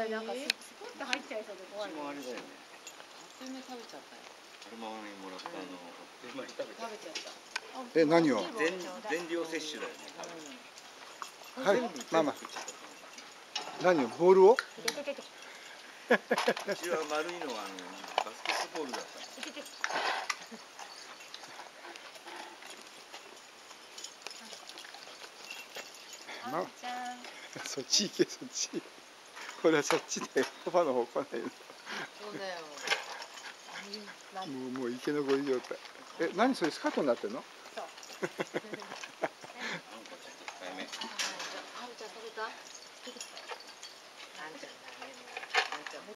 らなんかスポッと入っちゃいそうで怖い。 うちもあれだよね。 あっという間に食べちゃったよ。 アルマワにもらったあっという間に食べちゃった。 食べちゃった。 え、何を？ 全量摂取だよね。 はい、ママ。何を？ボールを？ うちは丸いのはバスケットボールだった。 そっち行け、そっち。ほら、そっちだよ。パパの方来ないの。 そうだよ。 もう生き残り状態。え、何それスカートになってんの？ そう。 あんこちゃん1回目。 あんちゃん食べた？